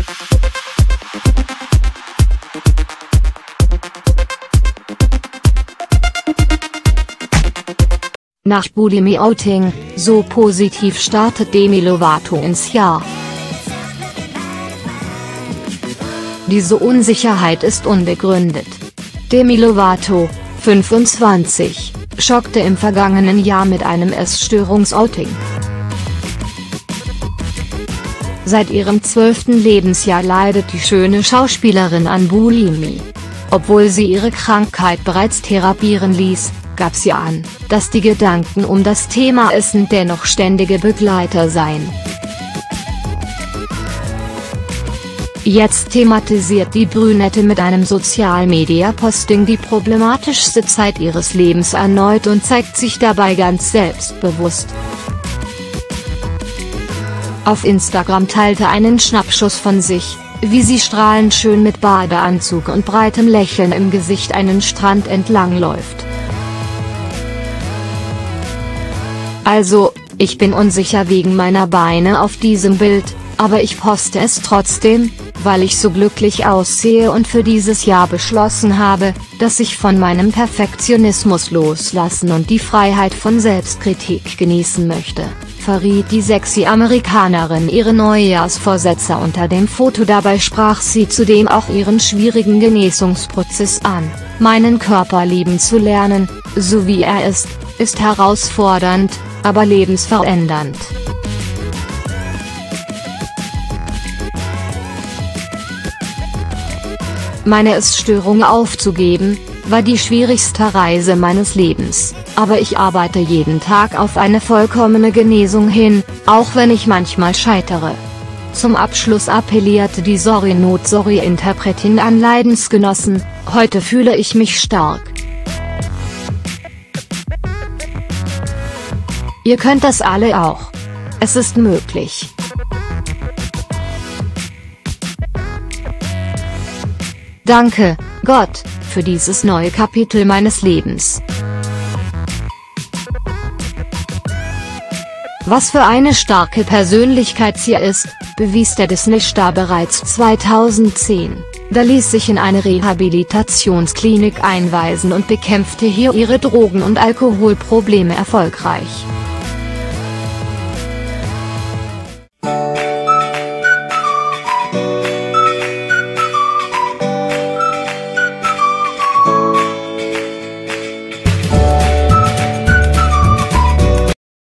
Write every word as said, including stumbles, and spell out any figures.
Nach Bulimie-Outing, so positiv startet Demi Lovato ins Jahr. Diese Unsicherheit ist unbegründet. Demi Lovato, fünfundzwanzig, schockte im vergangenen Jahr mit einem Essstörungs-Outing. Seit ihrem zwölften Lebensjahr leidet die schöne Schauspielerin an Bulimie. Obwohl sie ihre Krankheit bereits therapieren ließ, gab sie an, dass die Gedanken um das Thema Essen dennoch ständige Begleiter seien. Jetzt thematisiert die Brünette mit einem Social-Media-Posting die problematischste Zeit ihres Lebens erneut und zeigt sich dabei ganz selbstbewusst. Auf Instagram teilte einen Schnappschuss von sich, wie sie strahlend schön mit Badeanzug und breitem Lächeln im Gesicht einen Strand entlang läuft. Also, ich bin unsicher wegen meiner Beine auf diesem Bild, aber ich poste es trotzdem, weil ich so glücklich aussehe und für dieses Jahr beschlossen habe, dass ich von meinem Perfektionismus loslassen und die Freiheit von Selbstkritik genießen möchte, verriet die sexy Amerikanerin ihre Neujahrsvorsätze unter dem Foto. Dabei sprach sie zudem auch ihren schwierigen Genesungsprozess an. Meinen Körper lieben zu lernen, so wie er ist, ist herausfordernd, aber lebensverändernd. Meine Essstörung aufzugeben, war die schwierigste Reise meines Lebens, aber ich arbeite jeden Tag auf eine vollkommene Genesung hin, auch wenn ich manchmal scheitere. Zum Abschluss appellierte die Sorry Not Sorry Interpretin an Leidensgenossen: Heute fühle ich mich stark. Ihr könnt das alle auch. Es ist möglich. Danke, Gott, für dieses neue Kapitel meines Lebens. Was für eine starke Persönlichkeit sie ist, bewies der Disney-Star bereits zweitausendzehn. Da ließ sich in eine Rehabilitationsklinik einweisen und bekämpfte hier ihre Drogen- und Alkoholprobleme erfolgreich.